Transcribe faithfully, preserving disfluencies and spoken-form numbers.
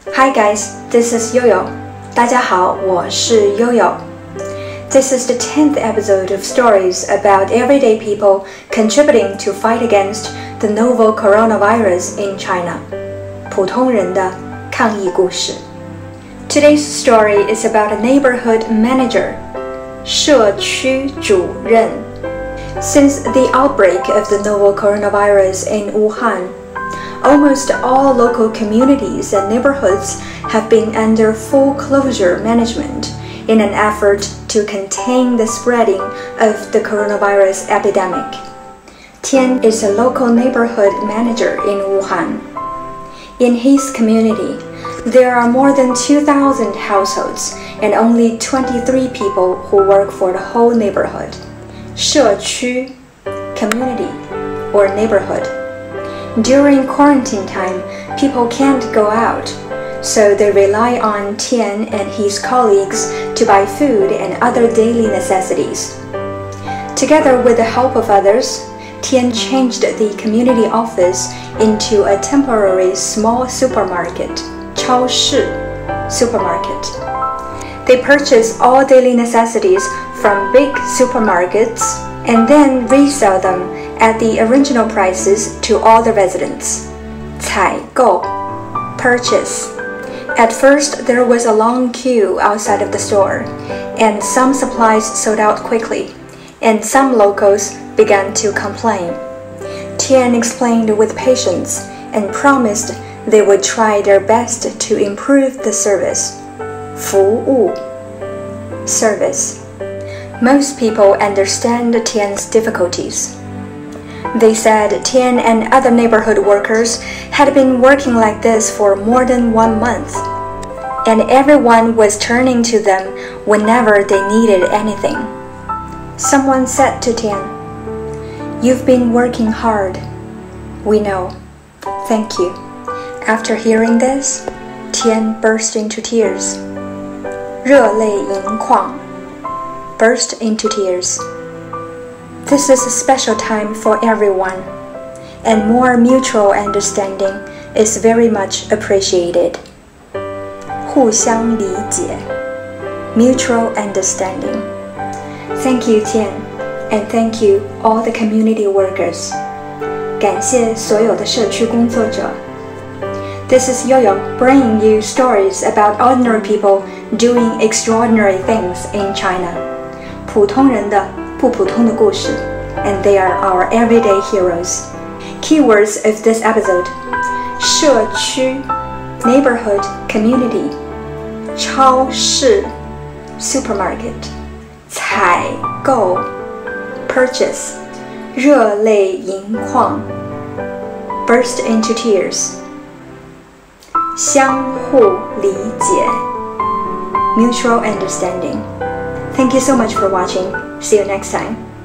Hi guys, this is Yoyo. 大家好，我是 Yoyo. This is the tenth episode of stories about everyday people contributing to fight against the novel coronavirus in China. 普通人的抗疫故事。Today's story is about a neighborhood manager, 社区主任. Since the outbreak of the novel coronavirus in Wuhan, almost all local communities and neighborhoods have been under full closure management in an effort to contain the spreading of the coronavirus epidemic. Tian is a local neighborhood manager in Wuhan. In his community, there are more than two thousand households and only twenty-three people who work for the whole neighborhood. 社区 community or neighborhood.During quarantine time, people can't go out, so they rely on Tian and his colleagues to buy food and other daily necessities. Together with the help of others, Tian changed the community office into a temporary small supermarket, 超市 supermarket. They purchase all daily necessities from big supermarkets and then resell them at the original prices to all the residents. 采购 purchase. At first, there was a long queue outside of the store, and some supplies sold out quickly, and some locals began to complain. Tian explained with patience and promised they would try their best to improve the service. 服务 service. Most people understand Tian's difficulties.They said Tian and other neighborhood workers had been working like this for more than one month, and everyone was turning to them whenever they needed anything. Someone said to Tian, "You've been working hard. We know. Thank you." After hearing this, Tian burst into tears. 热泪盈眶 burst into tears.This is a special time for everyone, and more mutual understanding is very much appreciated. 互相理解 mutual understanding. Thank you, Tian, and thank you all the community workers. 感谢所有的社区工作者。This is Yoyo bringing you stories about ordinary people doing extraordinary things in China. 普通人的不普通的故事 and they are our everyday heroes. Keywords of this episode: 社区 neighborhood, community, 超市 supermarket, 采购 purchase, 热泪盈眶 burst into tears, 相互理解 mutual understanding. Thank you so much for watching. See you next time.